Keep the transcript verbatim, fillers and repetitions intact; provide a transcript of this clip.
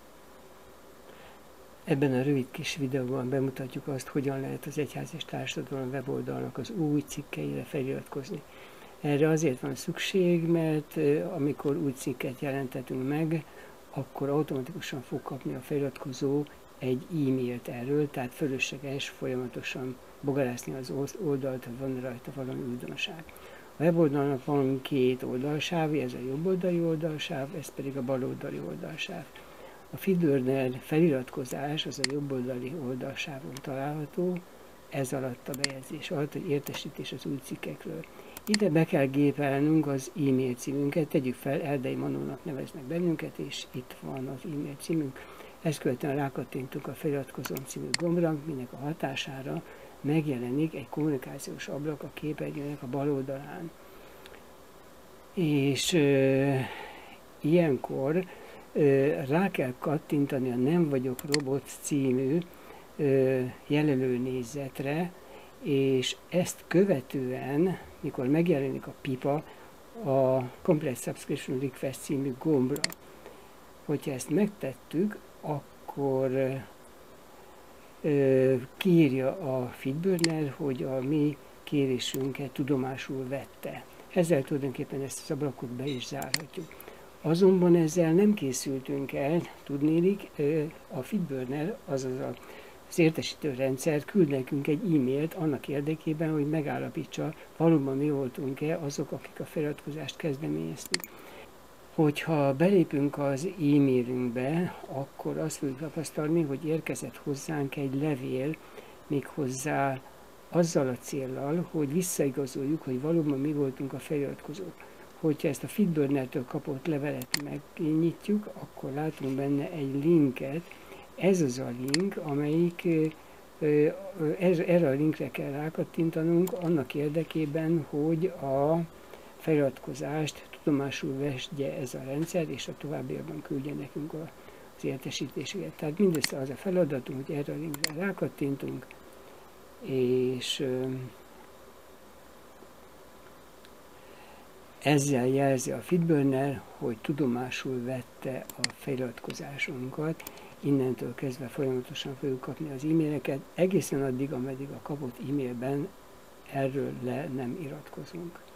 Ebben a rövid kis videóban bemutatjuk azt, hogyan lehet az Egyház és Társadalom weboldalnak az új cikkeire feliratkozni. Erre azért van szükség, mert amikor új cikket jelentetünk meg, akkor automatikusan fog kapni a feliratkozó egy e-mailt erről, tehát fölösleges folyamatosan bogarászni az oldalt, hogy van rajta valami újdonság. A weboldalnak van két oldalsáv, ez a jobboldali oldalsáv, ez pedig a baloldali oldalsáv. A FeedBurner feliratkozás az a jobboldali oldalsávon található, ez alatt a bejegyzés alatt, hogy értesítés az új cikkekről. Ide be kell gépelnünk az e-mail címünket, tegyük fel, Erdei Manónak neveznek bennünket, és itt van az e-mail címünk. Ezt követően rákattintunk a feliratkozom című gombra, minek a hatására megjelenik egy kommunikációs ablak a képernyőnek a bal oldalán. És e, ilyenkor e, rá kell kattintani a Nem vagyok robot című e, jelölőnézetre, és ezt követően, mikor megjelenik a pipa, a Complete Subscription Request című gombra. Hogyha ezt megtettük, akkor ö, kiírja a FeedBurner, hogy a mi kérésünket tudomásul vette. Ezzel tulajdonképpen ezt az ablakot be is zárhatjuk. Azonban ezzel nem készültünk el, tudnélik, ö, a FeedBurner, azaz a az értesítő rendszer küld nekünk egy e-mailt annak érdekében, hogy megállapítsa, valóban mi voltunk-e azok, akik a feliratkozást kezdeményeztük. Hogyha belépünk az e-mailünkbe, akkor azt fogjuk tapasztalni, hogy érkezett hozzánk egy levél, méghozzá azzal a céllal, hogy visszaigazoljuk, hogy valóban mi voltunk a feliratkozók. Hogyha ezt a FeedBurner-től kapott levelet megnyitjuk, akkor látunk benne egy linket. Ez az a link, amelyik erre a linkre kell rákattintanunk annak érdekében, hogy a feliratkozást tudomásul vegye ez a rendszer, és a továbbiakban küldje nekünk az értesítéseket. Tehát mindössze az a feladatunk, hogy erre a linkre rákattintunk, és ezzel jelzi a FeedBurner, hogy tudomásul vette a feliratkozásunkat. Innentől kezdve folyamatosan fogjuk kapni az e-maileket, egészen addig, ameddig a kapott e-mailben erről le nem iratkozunk.